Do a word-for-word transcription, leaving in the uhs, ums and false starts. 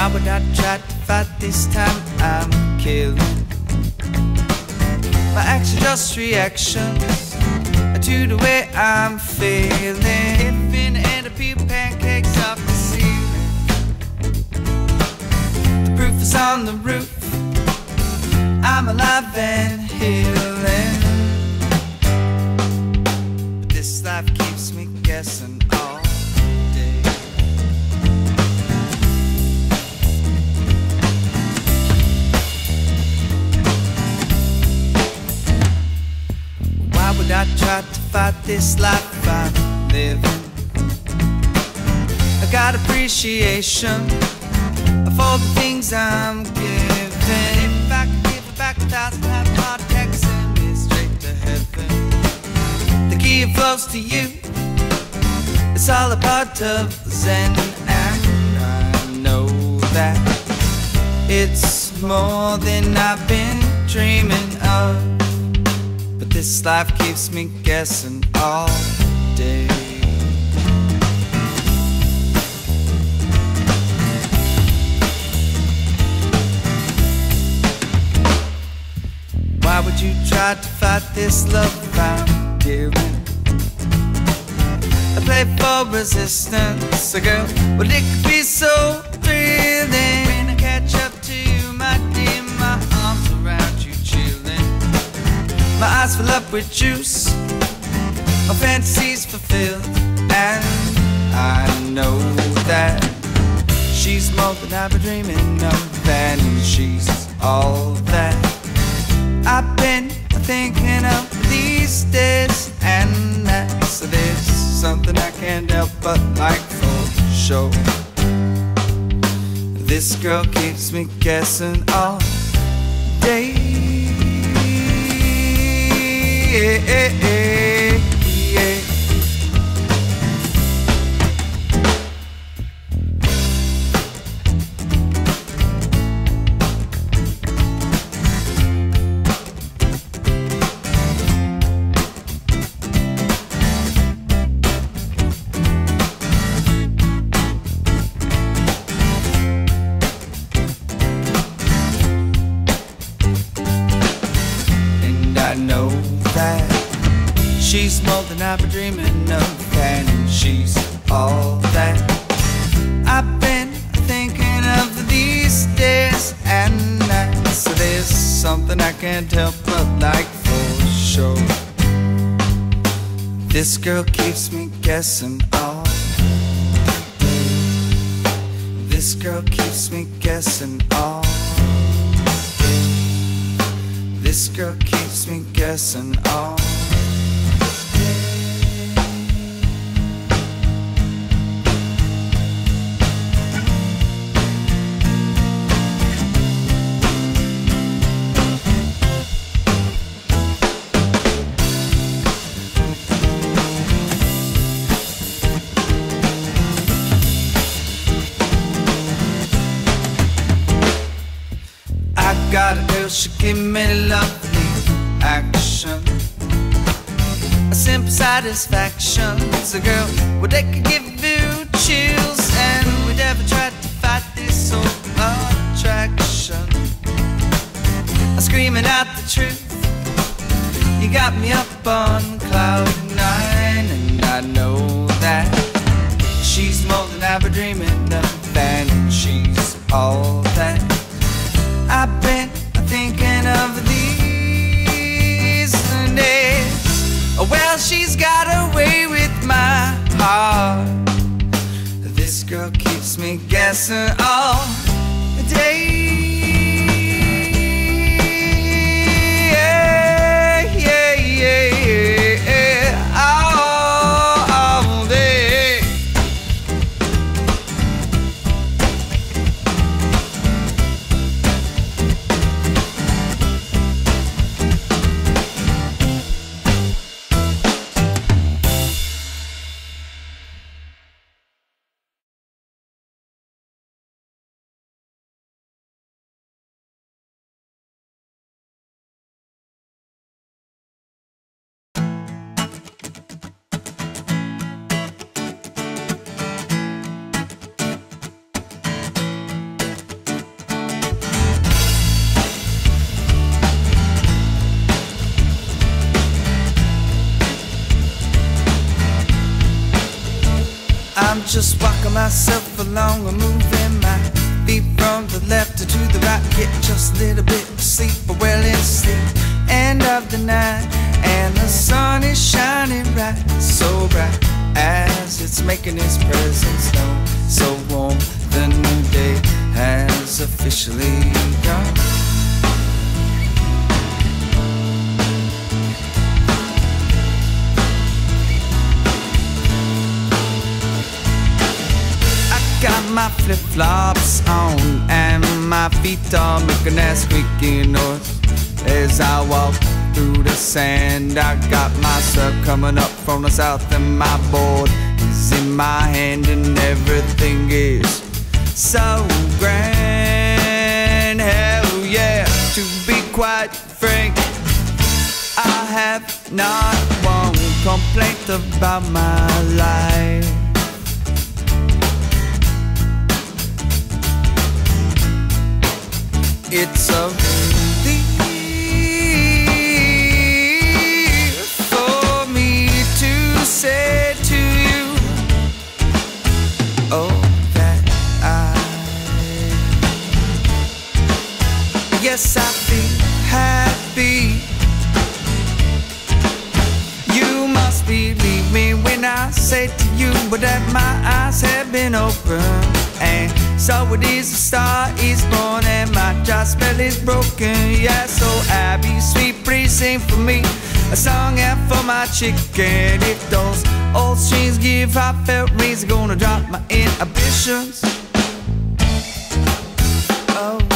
Why would I try to fight this time? I'm killing. My action, just reactions to the way I'm feeling. If in the end I peel pancakes off the ceiling, the proof is on the roof. I'm alive and healing. But this life keeps me guessing all day. Why would I try to fight this life I'm living? I got appreciation for the things I'm giving. If I could give it back a thousand half heart attacks, send me straight to heaven. The key flows to you. It's all a part of Zen, and I know that it's more than I've been dreaming of. But this life keeps me guessing all day. Why would you try to fight this love I'm giving? I play for resistance, a girl, well it could be so thrilling. When I catch up to you, my dear, my arms around you chilling. My eyes fill up with juice, my fantasies fulfilled, and I know that she's more than I've been dreaming of, and she's all that I've been thinking of these days, and that's this something I can't help but like for sure. This girl keeps me guessing all day. Yeah, yeah, yeah. I know that she's more than I've been dreaming of, and she's all that I've been thinking of these days, and that's there's something I can't help but like for sure. This girl keeps me guessing all day. This girl keeps me guessing all day. This girl keeps me guessing all day. I got a girl, she give me lovely action, a simple satisfaction. It's a girl, well they could give you chills, and we never tried to fight this old attraction. I'm screaming out the truth. You got me up on cloud nine, and I know that she's more than I've been dreaming of, and she's all that I've been thinking of these days. Well, she's got a way with my heart. This girl keeps me guessing all day. Yeah, yeah, yeah, yeah, all, all day. I'm just walking myself along and moving my feet from the left to the right. Get just a little bit of sleep, but well it's the end of the night, and the sun is shining bright, so bright as it's making its presence known. So warm, the new day has officially gone. Got my flip-flops on and my feet are making that squeaky noise as I walk through the sand. I got my surf coming up from the south and my board is in my hand, and everything is so grand. Hell yeah, to be quite frank, I have not one complaint about my life. It's a relief for me to say to you, oh, that I, yes, I feel happy. You must believe me when I say to you that my eyes have been open, and so it is, the star is born and my dry spell is broken. Yeah, so Abby, sweet, please sing for me a song out for my chicken. If those old strings give heartfelt rings, I'm gonna drop my inhibitions. Oh.